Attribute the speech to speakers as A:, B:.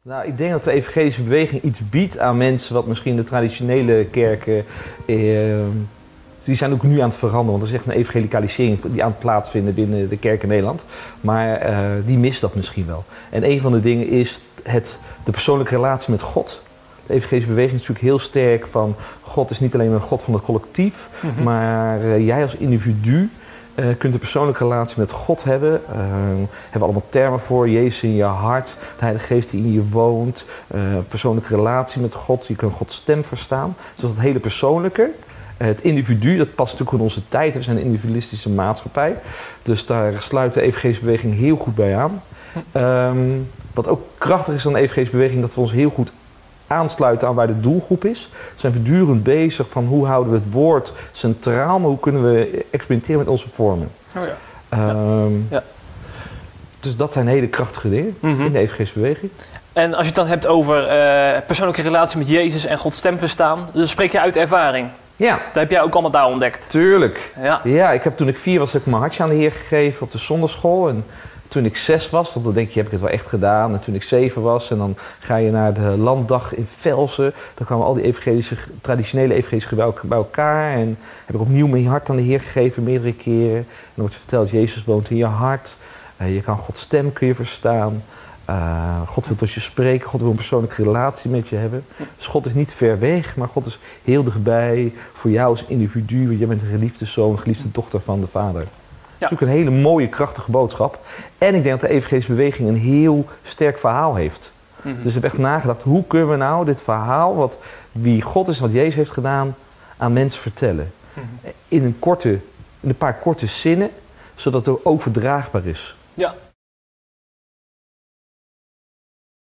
A: Nou, ik denk dat de evangelische beweging iets biedt aan mensen wat misschien de traditionele kerken... die zijn ook nu aan het veranderen, want er is echt een evangelicalisering die aan het plaatsvinden binnen de kerk in Nederland. Maar die mist dat misschien wel. En een van de dingen is de persoonlijke relatie met God. De evangelische beweging is natuurlijk heel sterk van... God is niet alleen een God van het collectief, maar jij als individu... kunt een persoonlijke relatie met God hebben. Hebben we allemaal termen voor. Jezus in je hart, de Heilige Geest die in je woont. Persoonlijke relatie met God. Je kunt Gods stem verstaan. Dus dat hele persoonlijke. Het individu, dat past natuurlijk in onze tijd. We zijn een individualistische maatschappij. Dus daar sluit de evangelische beweging heel goed bij aan. Wat ook krachtig is aan de evangelische beweging... dat we ons heel goed aansluiten aan waar de doelgroep is. We zijn voortdurend bezig van hoe houden we het woord centraal, maar hoe kunnen we experimenteren met onze vormen.
B: Oh ja.
A: Dus dat zijn hele krachtige dingen in de evangelische beweging.
B: En als je het dan hebt over persoonlijke relatie met Jezus en Gods stem verstaan, dan spreek je uit ervaring. Ja. Dat heb jij ook allemaal daar ontdekt.
A: Tuurlijk.
B: Ja,
A: ik heb toen ik 4 was, heb ik mijn hartje aan de Heer gegeven op de zondagschool. En toen ik 6 was, want dan denk je, heb ik het wel echt gedaan. En toen ik 7 was, en dan ga je naar de landdag in Velsen. Dan kwamen al die traditionele evangelische bij elkaar. En heb ik opnieuw mijn hart aan de Heer gegeven, meerdere keren. En dan wordt verteld, Jezus woont in je hart. Je kan Gods stem kun je verstaan. God wil tot je spreken, God wil een persoonlijke relatie met je hebben. Dus God is niet ver weg, maar God is heel dichtbij voor jou als individu. Want jij bent een geliefde zoon, een geliefde dochter van de Vader. Dat is ook een hele mooie, krachtige boodschap. En ik denk dat de evangelische beweging een heel sterk verhaal heeft. Dus ik heb echt nagedacht, hoe kunnen we nou dit verhaal, wie God is en wat Jezus heeft gedaan, aan mensen vertellen. In een paar korte zinnen, zodat het ook overdraagbaar is.
B: Ja.